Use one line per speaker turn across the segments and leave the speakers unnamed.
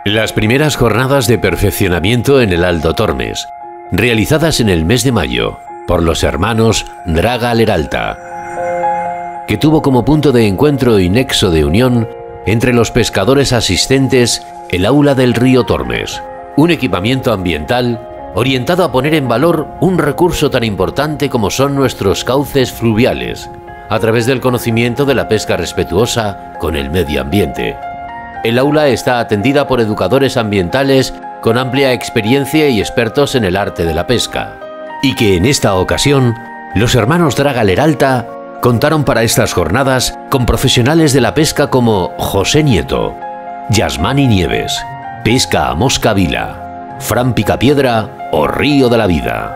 Las primeras jornadas de perfeccionamiento en el Alto Tormes, realizadas en el mes de mayo por los hermanos Draga Leralta, que tuvo como punto de encuentro y nexo de unión entre los pescadores asistentes el aula del río Tormes, un equipamiento ambiental orientado a poner en valor un recurso tan importante como son nuestros cauces fluviales, a través del conocimiento de la pesca respetuosa con el medio ambiente. El aula está atendida por educadores ambientales con amplia experiencia y expertos en el arte de la pesca, y que en esta ocasión los hermanos Draga Leralta contaron para estas jornadas con profesionales de la pesca como José Nieto, Yasmani Nieves, Pesca a Mosca Vila, Fran Picapiedra o Río de la Vida.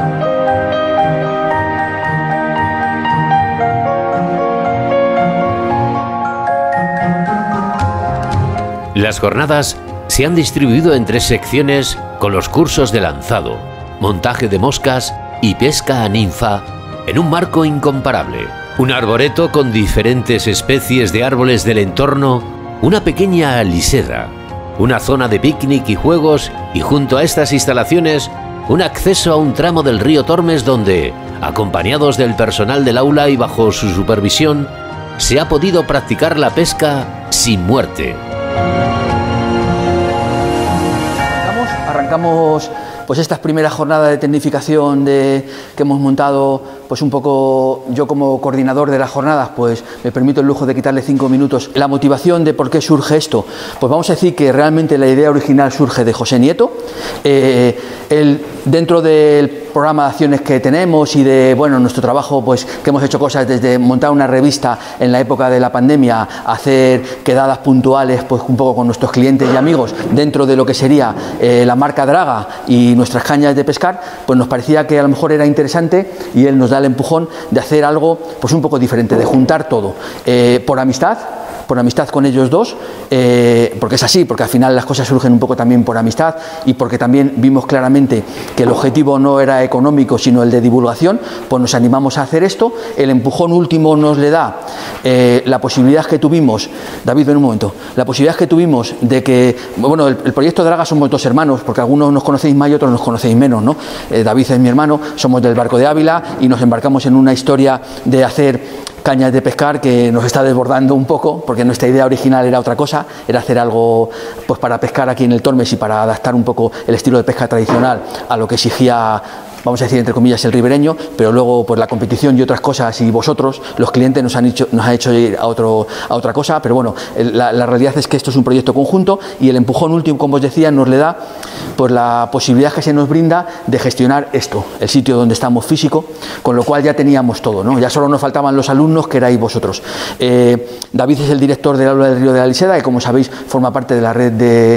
Las jornadas se han distribuido en 3 secciones con los cursos de lanzado, montaje de moscas y pesca a ninfa en un marco incomparable. Un arboreto con diferentes especies de árboles del entorno, una pequeña aliseda, una zona de picnic y juegos y junto a estas instalaciones un acceso a un tramo del río Tormes donde, acompañados del personal del aula y bajo su supervisión, se ha podido practicar la pesca sin muerte.
Arrancamos pues estas primeras jornadas de tecnificación que hemos montado, pues un poco yo como coordinador de las jornadas, pues me permito el lujo de quitarle 5 minutos. La motivación de por qué surge esto, pues vamos a decir que realmente la idea original surge de José Nieto. Dentro del programa de acciones que tenemos y de nuestro trabajo, pues que hemos hecho cosas desde montar una revista en la época de la pandemia, hacer quedadas puntuales pues un poco con nuestros clientes y amigos dentro de lo que sería la marca Draga y nuestras cañas de pescar, pues nos parecía que a lo mejor era interesante y él nos da el empujón de hacer algo pues un poco diferente, de juntar todo por amistad con ellos dos, porque es así, porque al final las cosas surgen un poco también por amistad y porque también vimos claramente que el objetivo no era económico sino el de divulgación, pues nos animamos a hacer esto. El empujón último nos le da la posibilidad que tuvimos, David, ven un momento, la posibilidad que tuvimos de que, el proyecto Draga somos 2 hermanos, porque algunos nos conocéis más y otros nos conocéis menos, ¿no? David es mi hermano, somos del barco de Ávila y nos embarcamos en una historia de hacer cañas de pescar que nos está desbordando un poco, porque nuestra idea original era otra cosa, era hacer algo pues para pescar aquí en el Tormes y para adaptar un poco el estilo de pesca tradicional a lo que exigía, vamos a decir entre comillas, el ribereño, pero luego pues la competición y otras cosas y vosotros, los clientes, nos ha hecho ir a otra cosa, pero bueno, la realidad es que esto es un proyecto conjunto y el empujón último, como os decía, nos le da pues la posibilidad que se nos brinda de gestionar esto, el sitio donde estamos físico, con lo cual ya teníamos todo, ¿no? Ya solo nos faltaban los alumnos que erais vosotros. David es el director del aula del río de la Liseda, que como sabéis forma parte de la red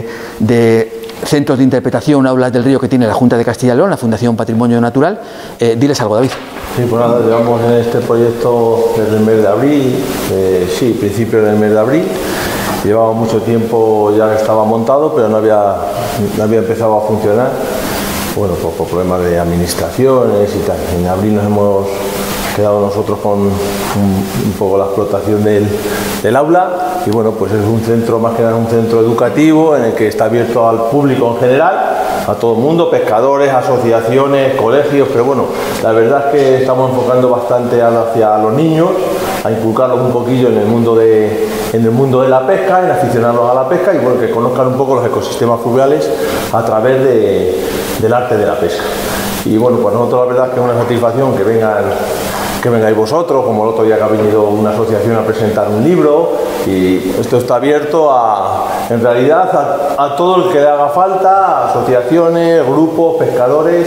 de centros de interpretación, aulas del río que tiene la Junta de Castilla y León, la Fundación Patrimonio Natural. Diles algo, David.
Sí, pues nada, llevamos en este proyecto desde el mes de abril, principios del mes de abril. Llevaba mucho tiempo ya que estaba montado, pero no había empezado a funcionar, por problemas de administraciones y tal. En abril nos hemos quedado nosotros con un poco la explotación del aula y pues es un centro, más que nada un centro educativo en el que está abierto al público en general, a todo el mundo, pescadores, asociaciones, colegios, pero la verdad es que estamos enfocando bastante hacia los niños, a inculcarlos un poquillo en el mundo de la pesca, en aficionarlos a la pesca y que conozcan un poco los ecosistemas fluviales a través del arte de la pesca. Y pues nosotros la verdad es que es una satisfacción que vengáis vosotros, como el otro día que ha venido una asociación a presentar un libro, y esto está abierto en realidad a todo el que le haga falta, asociaciones, grupos, pescadores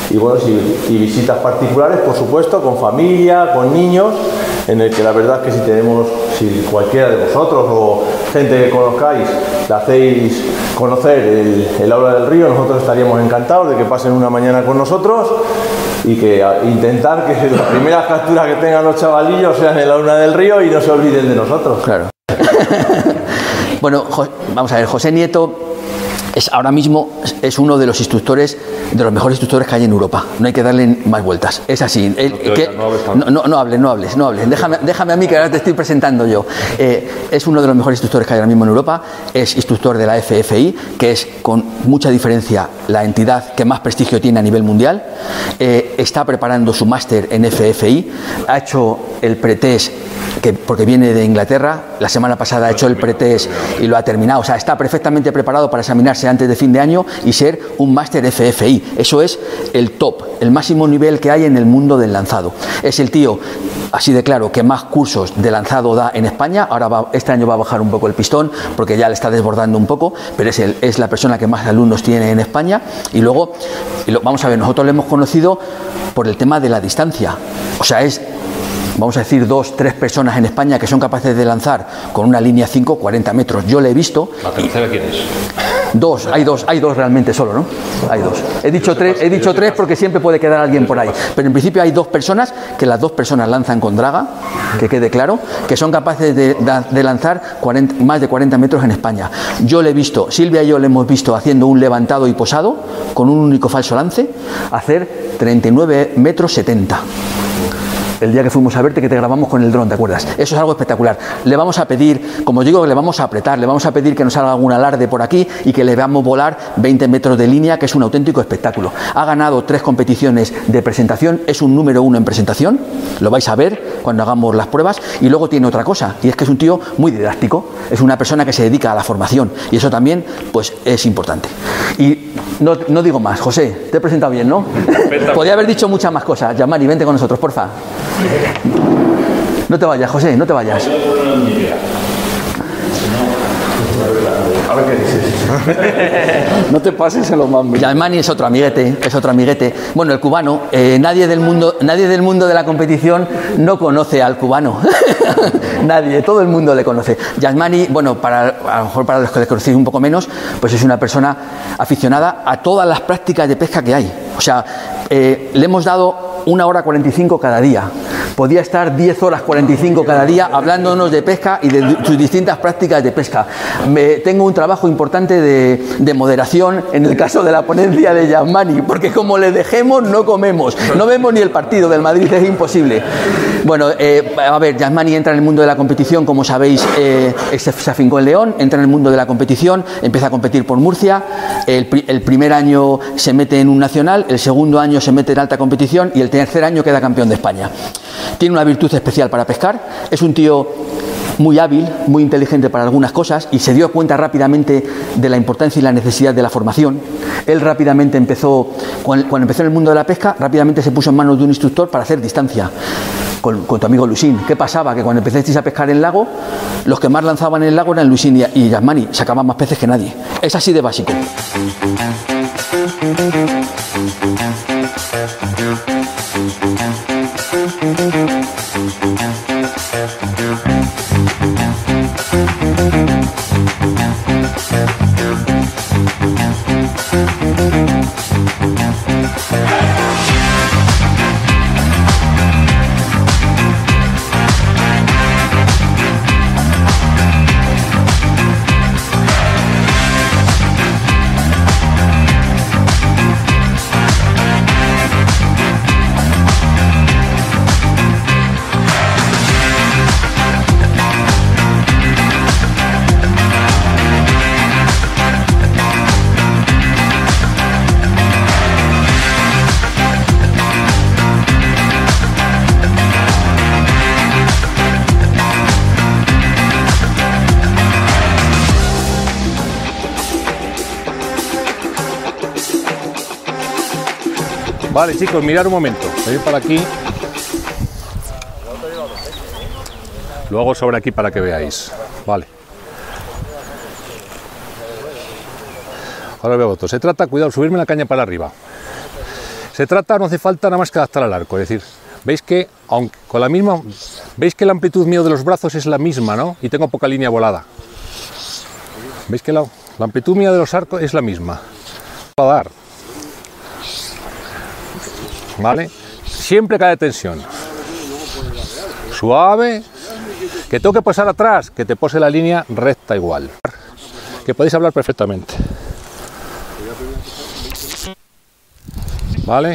y visitas particulares, por supuesto, con familia, con niños, en el que la verdad es que si cualquiera de vosotros o gente que conozcáis le hacéis conocer el aula del río, nosotros estaríamos encantados de que pasen una mañana con nosotros y que intentar que las primeras capturas que tengan los chavalillos sean en el aula del río y no se olviden de nosotros.
Claro. Vamos a ver, José Nieto ahora mismo es uno de los instructores, de los mejores instructores que hay en Europa. No hay que darle más vueltas. Es así. No hables. Déjame a mí, que ahora te estoy presentando yo. Es uno de los mejores instructores que hay ahora mismo en Europa. Es instructor de la FFI, que es con mucha diferencia la entidad que más prestigio tiene a nivel mundial. Está preparando su máster en FFI. Ha hecho el pretest, porque viene de Inglaterra. La semana pasada ha hecho el pretest y lo ha terminado. O sea, está perfectamente preparado para examinarse antes de fin de año y ser un máster FFI. Eso es el top, el máximo nivel que hay en el mundo del lanzado. Es el tío, así de claro, que más cursos de lanzado da en España. Ahora este año va a bajar un poco el pistón porque ya le está desbordando un poco, pero es la persona que más alumnos tiene en España. Y luego, vamos a ver, nosotros lo hemos conocido por el tema de la distancia. O sea, vamos a decir, 2, 3 personas en España que son capaces de lanzar con una línea 5, 40 metros. Yo le he visto.
¿La tercera quién es?
Hay dos realmente solo, ¿no? Hay dos. He dicho tres porque siempre puede quedar alguien por ahí. Pero en principio hay 2 personas, que las 2 personas lanzan con draga, que quede claro, que son capaces de lanzar más de 40 metros en España. Yo le he visto, Silvia y yo le hemos visto haciendo un levantado y posado con un único falso lance, hacer 39 metros 70. El día que fuimos a verte, que te grabamos con el dron, ¿te acuerdas? Eso es algo espectacular. Le vamos a pedir, como digo, le vamos a apretar, le vamos a pedir que nos haga algún alarde por aquí y que le veamos volar 20 metros de línea, que es un auténtico espectáculo. Ha ganado 3 competiciones de presentación, es un número 1 en presentación, lo vais a ver cuando hagamos las pruebas. Y luego tiene otra cosa, y es que es un tío muy didáctico, es una persona que se dedica a la formación, y eso también, pues, es importante. Y no digo más. José, te he presentado bien, ¿no? Podría haber dicho muchas más cosas. Yamari, vente con nosotros, porfa. No te vayas, José, no te vayas.
A ver qué dices.
No te pases en los mambos.
Yamani es otro amiguete. Bueno, el cubano, nadie del mundo de la competición no conoce al cubano. Nadie, todo el mundo le conoce. Yasmani, bueno, a lo mejor para los que le conocéis un poco menos, pues es una persona aficionada a todas las prácticas de pesca que hay. O sea, le hemos dado 1 hora 45 cada día. Podía estar 10 horas 45 cada día hablándonos de pesca y de sus distintas prácticas de pesca. Tengo un trabajo importante de moderación en el caso de la ponencia de Yasmani, porque como le dejemos no comemos, no vemos ni el partido del Madrid, es imposible. Bueno, a ver, Yasmani entra en el mundo de la competición, como sabéis, se afincó en León, entra en el mundo de la competición, empieza a competir por Murcia, el primer año se mete en un nacional, el segundo año se mete en alta competición y el tercer año queda campeón de España. Tiene una virtud especial para pescar, es un tío muy hábil, muy inteligente para algunas cosas y se dio cuenta rápidamente de la importancia y la necesidad de la formación. Él rápidamente empezó, cuando empezó en el mundo de la pesca, rápidamente se puso en manos de un instructor para hacer distancia. Con tu amigo Luisín. ¿Qué pasaba? Que cuando empezasteis a pescar en el lago, los que más lanzaban en el lago eran Luisín y Yasmani, sacaban más peces que nadie. Es así de básico.
Vale, chicos, mirad un momento. Voy a ir para aquí. Lo hago sobre aquí para que veáis. Vale. Ahora veo otro. Se trata, cuidado, subirme la caña para arriba. Se trata, no hace falta nada más que adaptar al arco. Es decir, veis que, aunque con la misma, veis que la amplitud mío de los brazos es la misma, ¿no? Y tengo poca línea volada. Veis que la amplitud mía de los arcos es la misma. Va a dar. ¿Vale? Siempre cae tensión. Suave. Que tengo que posar atrás, que te pose la línea recta igual. Que podéis hablar perfectamente. ¿vale?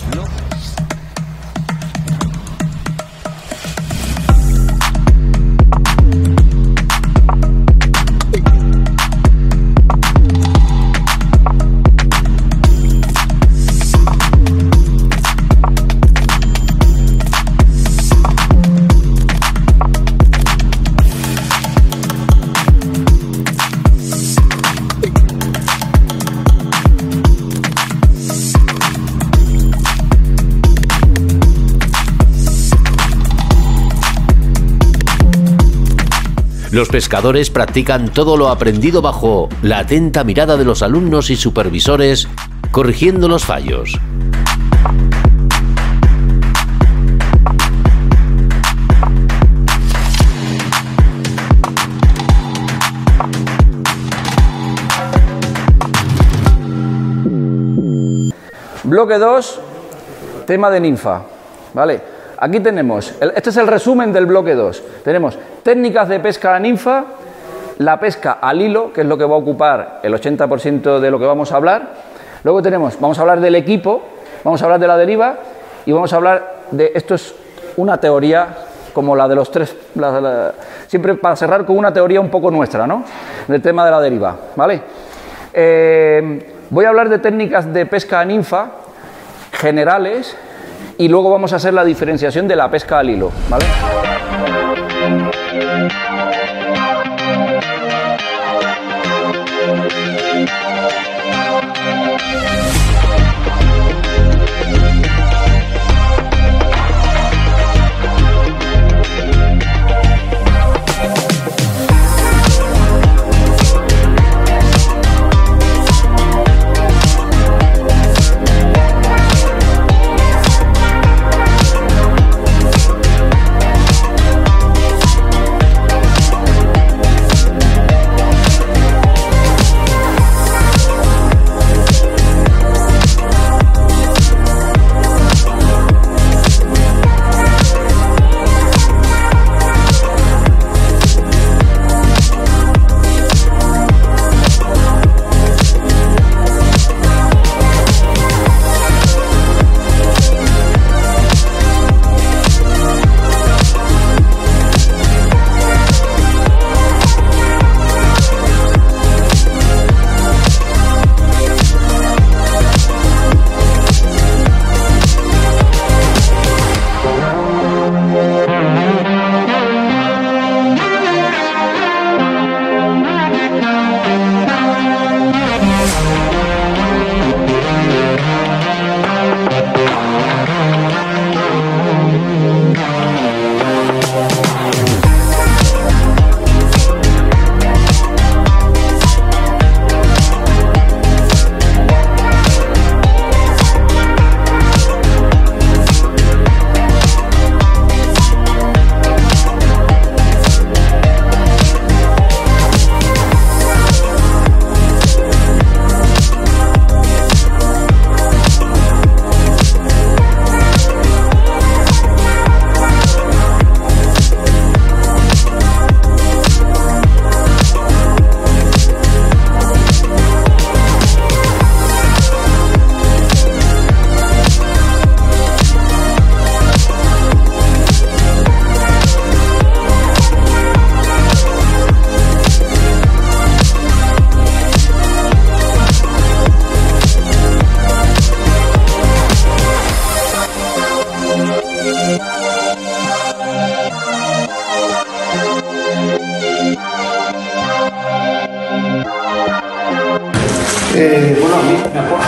Los pescadores practican todo lo aprendido bajo la atenta mirada de los alumnos y supervisores, corrigiendo los fallos.
Bloque 2, tema de ninfa, ¿vale? Aquí tenemos, este es el resumen del bloque 2. Tenemos técnicas de pesca a ninfa, la pesca al hilo, que es lo que va a ocupar el 80% de lo que vamos a hablar. Luego vamos a hablar del equipo, vamos a hablar de la deriva y vamos a hablar de, esto es una teoría como la de los tres, siempre para cerrar con una teoría un poco nuestra, ¿no? Del tema de la deriva, ¿vale? Voy a hablar de técnicas de pesca a ninfa generales y luego vamos a hacer la diferenciación de la pesca al hilo, ¿vale?
Bueno, a mí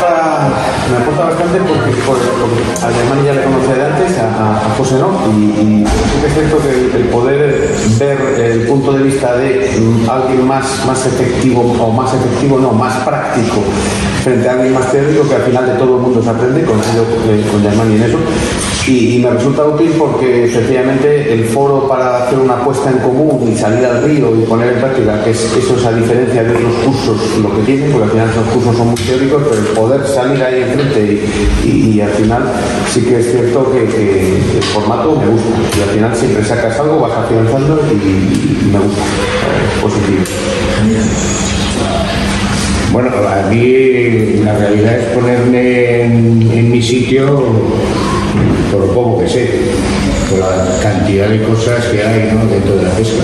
me aporta bastante porque a Germán ya le conocía de antes, a José no, y sí que es cierto que el poder ver el punto de vista de alguien más efectivo, o más efectivo no, más práctico, frente a alguien más teórico, que al final de todo el mundo se aprende, coincido con Germán en eso, y me resulta útil porque sencillamente el foro para hacer una apuesta en común y salir al río y poner en práctica, que eso es a diferencia de otros cursos lo que tienen, porque al final esos cursos son muy teóricos, pero el poder salir ahí enfrente y al final sí que es cierto que el formato me gusta, y al final siempre sacas algo, vas afianzando y me gusta, es positivo.
Bueno, a mí la realidad es ponerme en mi sitio por lo poco que sé, por la cantidad de cosas que hay, ¿no?, dentro de la pesca.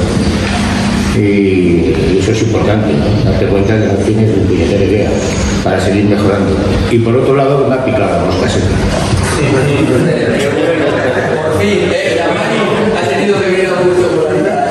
Y eso es importante, ¿no? Darte cuenta de que al fin es un puñetera idea para seguir mejorando. Y por otro lado, una picada mosca seca.
Por fin, la Mari ha tenido que venir a mucho.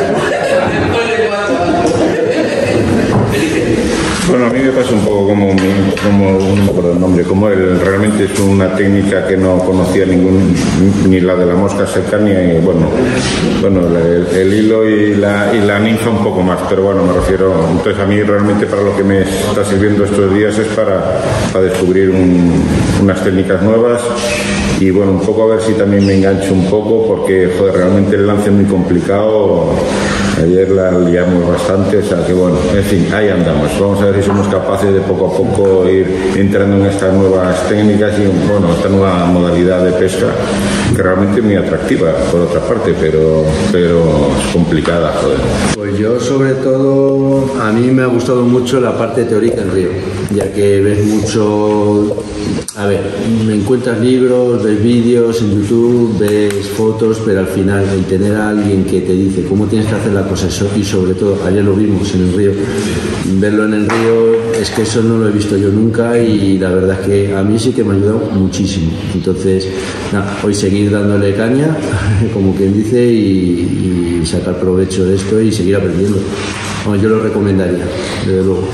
Bueno, a mí me pasa un poco como no me acuerdo el nombre, como él realmente es una técnica que no conocía ni la de la mosca seca, ni bueno el hilo y la ninfa un poco más, pero bueno, me refiero, entonces a mí realmente para lo que me está sirviendo estos días es para descubrir unas técnicas nuevas y bueno, un poco a ver si también me engancho un poco, porque joder, realmente el lance es muy complicado. Ayer la liamos bastante, o sea que bueno, en fin, ahí andamos. Vamos a ver si somos capaces de poco a poco ir entrando en estas nuevas técnicas y bueno, esta nueva modalidad de pesca que realmente es muy atractiva por otra parte, pero es complicada, joder.
Pues yo sobre todo, a mí me ha gustado mucho la parte teórica en río, ya que ves mucho, a ver, me encuentras libros, ves vídeos en YouTube, ves fotos, pero al final el tener a alguien que te dice cómo tienes que hacer la cosa y sobre todo, ayer lo vimos en el río, verlo en el río, es que eso no lo he visto yo nunca y la verdad es que a mí sí que me ha ayudado muchísimo. Entonces, nada, hoy seguir dándole caña, como quien dice, y sacar provecho de esto y seguir aprendiendo. Bueno, yo lo recomendaría, desde luego.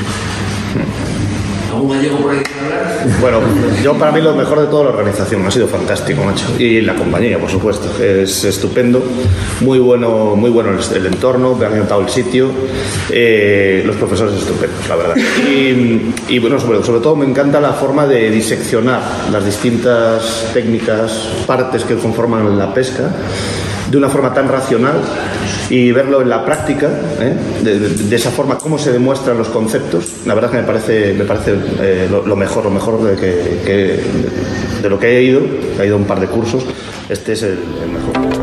¿Algún gallego por ahí que hablar?
Bueno, yo para mí lo mejor de toda la organización, ha sido fantástico, macho. Y la compañía, por supuesto, es estupendo, muy bueno el entorno, me ha encantado el sitio, los profesores estupendos, la verdad. Y bueno, sobre todo me encanta la forma de diseccionar las distintas técnicas, partes que conforman la pesca, de una forma tan racional y verlo en la práctica, de esa forma, cómo se demuestran los conceptos. La verdad es que me parece lo mejor de lo que he ido a un par de cursos, este es el mejor.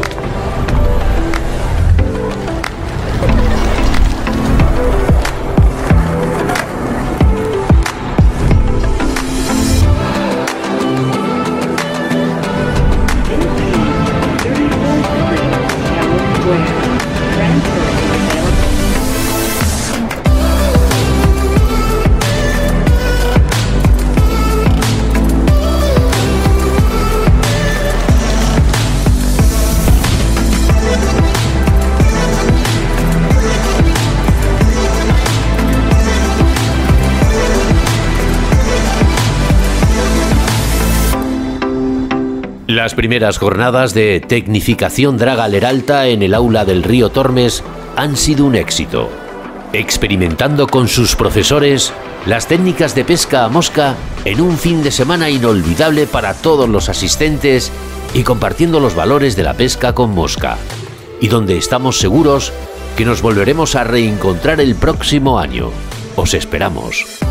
Las primeras jornadas de tecnificación draga leralta en el aula del río Tormes han sido un éxito, experimentando con sus profesores las técnicas de pesca a mosca en un fin de semana inolvidable para todos los asistentes y compartiendo los valores de la pesca con mosca, y donde estamos seguros que nos volveremos a reencontrar el próximo año. Os esperamos.